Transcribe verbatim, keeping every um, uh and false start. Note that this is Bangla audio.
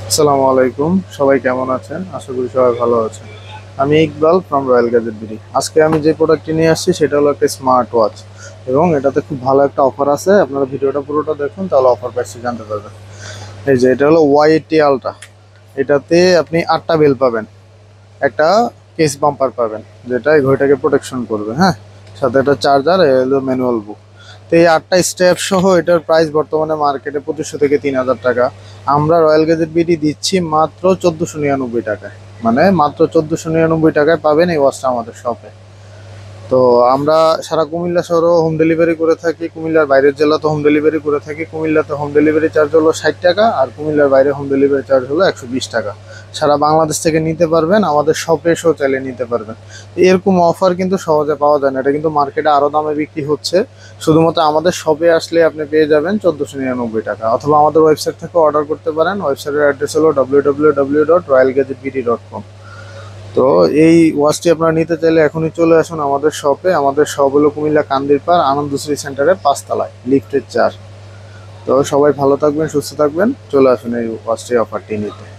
আসসালামু আলাইকুম, সবাই কেমন আছেন? আশা করি সবাই ভালো আছেন। আমি Iqbal from Royal Gadget BD. আজকে আমি যে প্রোডাক্টটি নিয়ে আসছি সেটা হলো একটা স্মার্ট ওয়াচ, এবং এটাতে খুব ভালো একটা অফার আছে। আপনারা ভিডিওটা পুরোটা দেখুন, তাহলে অফার প্রাইসটি জানতে পারবেন। এই যে এটা হলো ওয়াই এইটটি আলট্রা। এটাতে আপনি আটটা বেল পাবেন, একটা কেস বাম্পার পাবেন, যেটা এই ঘড়িটাকে প্রোটেকশন করবে। হ্যাঁ, সাথে একটা চার্জার, এলো ম্যানুয়াল বুক। তো এই আটটা স্টেপ সহ এটার প্রাইস বর্তমানে মার্কেটে পঁচিশশো থেকে তিন হাজার টাকা। আমরা রয়্যাল গ্যাজেট বিডি দিচ্ছি মাত্র চোদ্দোশো নিরানব্বই টাকায়। মানে মাত্র চোদ্দোশো নিরানব্বই টাকায় পাবেন এই ওয়াচটা আমাদের শপে। তো আমরা সারা কুমিল্লা শহরে হোম ডেলিভারি করে থাকি, কুমিল্লার বাইরের জেলাতে হোম ডেলিভারি করে থাকি। কুমিল্লাতে হোম ডেলিভারি চার্জ হলো ষাট টাকা, আর কুমিল্লার বাইরে হোম ডেলিভারি চার্জ হলো একশো বিশ টাকা। সারা বাংলাদেশ থেকে নিতে পারবেন, আমাদের শপে এসেও চাইলে নিতে পারবেন। এরকম অফার কিন্তু সহজে পাওয়া যায় না, এটা কিন্তু মার্কেটে আরও দামে বিক্রি হচ্ছে। শুধুমাত্র আমাদের শপে আসলে আপনি পেয়ে যাবেন চোদ্দোশো নিরানব্বই টাকা, অথবা আমাদের ওয়েবসাইট থেকে অর্ডার করতে পারেন। ওয়েবসাইটের অ্যাড্রেস হলো W W W dot Royal Gadget BD dot com. তো এই ওয়াচটি আপনারা নিতে চাইলে এখনই চলে আসুন আমাদের শপে। আমাদের শপ হলো কুমিল্লা কান্দিরপাড় আনন্দশ্রী সেন্টারের পাঁচতলায়, লিফটের চার। তো সবাই ভালো থাকবেন, সুস্থ থাকবেন, চলে আসুন এই ওয়াচটি অফারটি নিতে।